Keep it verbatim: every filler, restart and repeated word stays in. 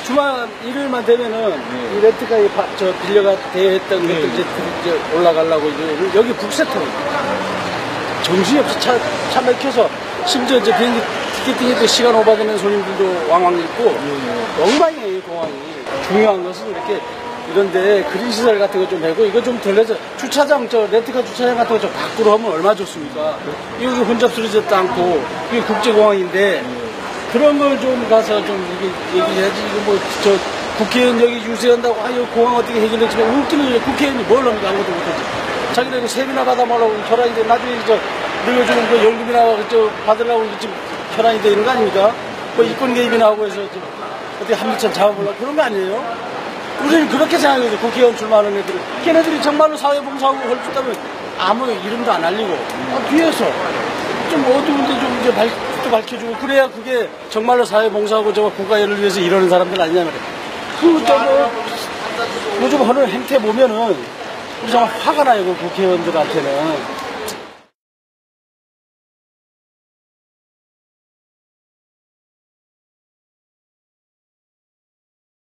주말 일요일만 되면은 네. 이 렌트카 저 빌려가 대했던 네. 것들 이제, 이제 올라가려고 이제 여기 북새통 정신이 없어 차, 차 막혀서 심지어 이제 비행기 티켓팅해도 시간 오버되는 손님들도 왕왕 있고 네. 엉망이에요 이 공항이. 중요한 것은 이렇게 이런데 그린 시설 같은 거 좀 해고 이거 좀 덜 내서 주차장 저 렌트카 주차장 같은 거 좀 밖으로 하면 얼마 좋습니까? 여기 혼잡 쓰러지지도 않고 이게 국제공항인데 그런 걸 좀 가서 좀 이게 얘기해야지. 이거 뭐 저 국회의원 여기 유세한다고 아유 공항 어떻게 해결했지만 웃기는 국회의원이 뭘 합니까? 아무것도 못하지. 자기들 이거 세금이나 받아먹으려고 혈안인데 나중에 저 늘려주는 그 연금이나 저 받으려고 지금 혈안이 되는 거 아닙니까? 뭐 이권 개입이나 하고 해서 좀 어떻게 한미천 잡아보려고 그런 거 아니에요? 우리는 그렇게 생각해요. 국회의원 출마하는 애들은. 걔네들이 정말로 사회봉사하고 할 수 있다면 아무 이름도 안 알리고 아, 뒤에서 좀 어두운데 좀 이제 밝, 또 밝혀주고 그래야 그게 정말로 사회봉사하고 저 국가연을 위해서 이러는 사람들 아니냐 말이야. 그 저거 요즘 하는 행태 보면은 우리 정말 화가 나요. 그 국회의원들한테는.